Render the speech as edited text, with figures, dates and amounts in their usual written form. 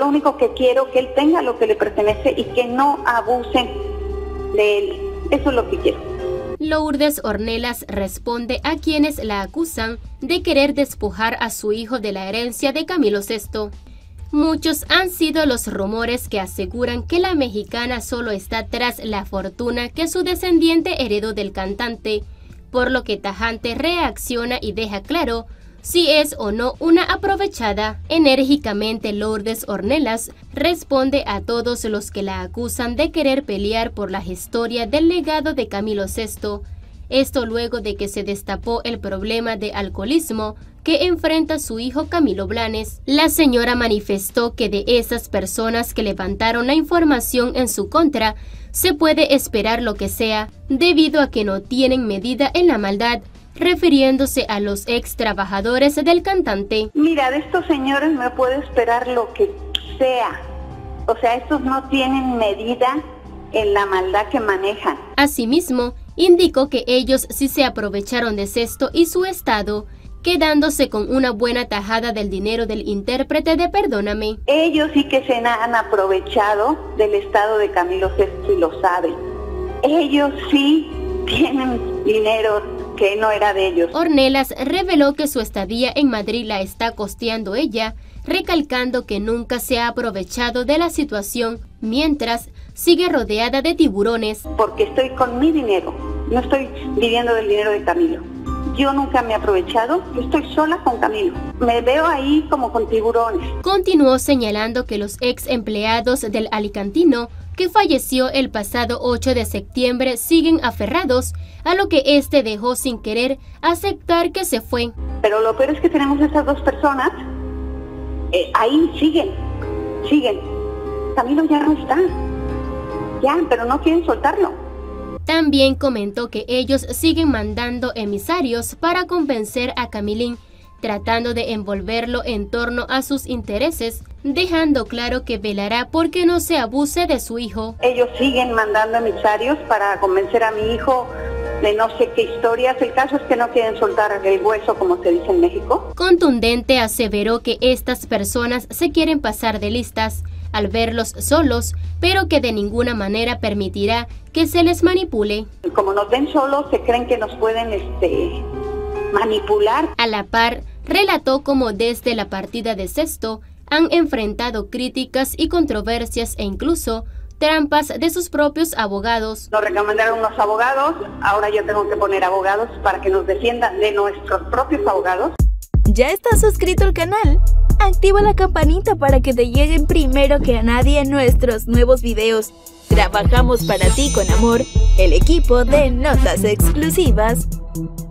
lo único que quiero, que él tenga lo que le pertenece y que no abusen de él. Eso es lo que quiero. Lourdes Ornelas responde a quienes la acusan de querer despojar a su hijo de la herencia de Camilo VI. Muchos han sido los rumores que aseguran que la mexicana solo está tras la fortuna que su descendiente heredó del cantante, por lo que tajante reacciona y deja claro si es o no una aprovechada. Enérgicamente Lourdes Ornelas responde a todos los que la acusan de querer pelear por la historia del legado de Camilo VI. Esto luego de que se destapó el problema de alcoholismo que enfrenta su hijo Camilo Blanes. La señora manifestó que de esas personas que levantaron la información en su contra, se puede esperar lo que sea, debido a que no tienen medida en la maldad, refiriéndose a los ex trabajadores del cantante. Mira, de estos señores me puedo esperar lo que sea. O sea, estos no tienen medida en la maldad que manejan. Asimismo, indicó que ellos sí se aprovecharon de Sesto y su estado, quedándose con una buena tajada del dinero del intérprete de Perdóname. Ellos sí que se han aprovechado del estado de Camilo VI y lo saben. Ellos sí tienen dinero que no era de ellos. Ornelas reveló que su estadía en Madrid la está costeando ella, recalcando que nunca se ha aprovechado de la situación, mientras sigue rodeada de tiburones. Porque estoy con mi dinero, no estoy viviendo del dinero de Camilo. Yo nunca me he aprovechado, yo estoy sola con Camilo. Me veo ahí como con tiburones. Continuó señalando que los ex empleados del alicantino, que falleció el pasado 8 de septiembre, siguen aferrados a lo que este dejó sin querer aceptar que se fue. Pero lo peor es que tenemos esas dos personas, ahí siguen. Camilo ya no está, ya, pero no quieren soltarlo. También comentó que ellos siguen mandando emisarios para convencer a Camilín, tratando de envolverlo en torno a sus intereses, dejando claro que velará porque no se abuse de su hijo. Ellos siguen mandando emisarios para convencer a mi hijo de no sé qué historias. El caso es que no quieren soltar el hueso, como se dice en México. Contundente aseveró que estas personas se quieren pasar de listas al verlos solos, pero que de ninguna manera permitirá que se les manipule. Como nos ven solos, se creen que nos pueden manipular. A la par, relató cómo desde la partida de Sesto han enfrentado críticas y controversias e incluso trampas de sus propios abogados. Nos recomendaron unos abogados, ahora yo tengo que poner abogados para que nos defiendan de nuestros propios abogados. ¿Ya estás suscrito al canal? Activa la campanita para que te lleguen primero que a nadie nuestros nuevos videos. Trabajamos para ti con amor, el equipo de Notas Exclusivas.